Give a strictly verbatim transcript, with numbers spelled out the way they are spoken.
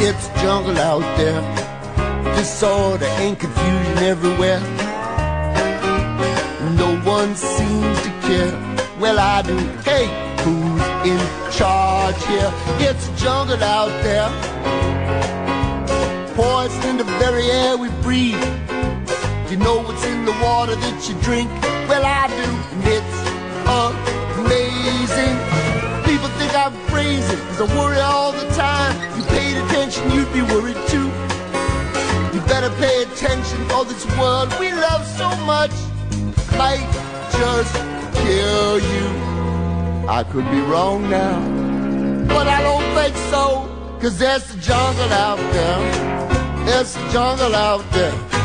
It's jungle out there, disorder and confusion everywhere. No one seems to care. Well, I do. Hey, who's in charge here? It's jungle out there, poison in the very air we breathe. You know what's in the water that you drink? Well, I do, and it's amazing. People think I'm crazy, cause I worry all the time. You paid attention, you'd be worried too. You better pay attention, for this world we love so much might just kill you. I could be wrong now, but I don't think so, cause there's the jungle out there. There's the jungle out there.